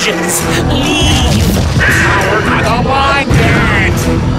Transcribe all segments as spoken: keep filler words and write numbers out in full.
Agents, leave! Power to the blanket!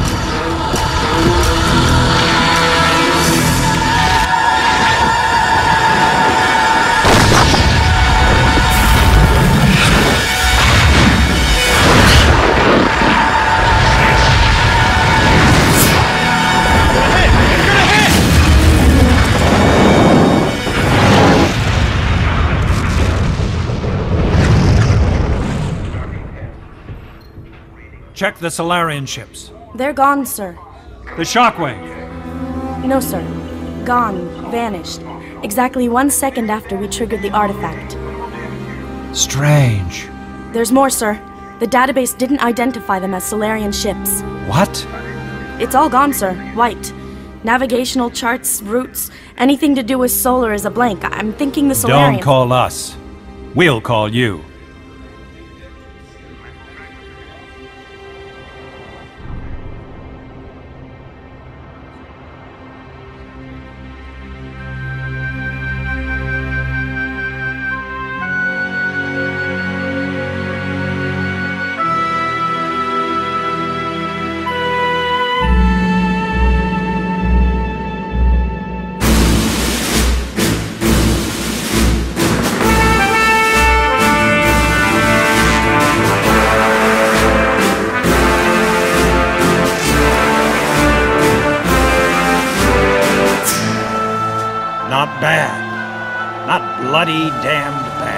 Check the Solarian ships. They're gone, sir. The Shockwave. No, sir. Gone. Vanished. Exactly one second after we triggered the artifact. Strange. There's more, sir. The database didn't identify them as Solarian ships. What? It's all gone, sir. White. Navigational charts, routes, anything to do with solar is a blank. I'm thinking the Solarian... Don't call us. We'll call you. Not bad. Not bloody damned bad.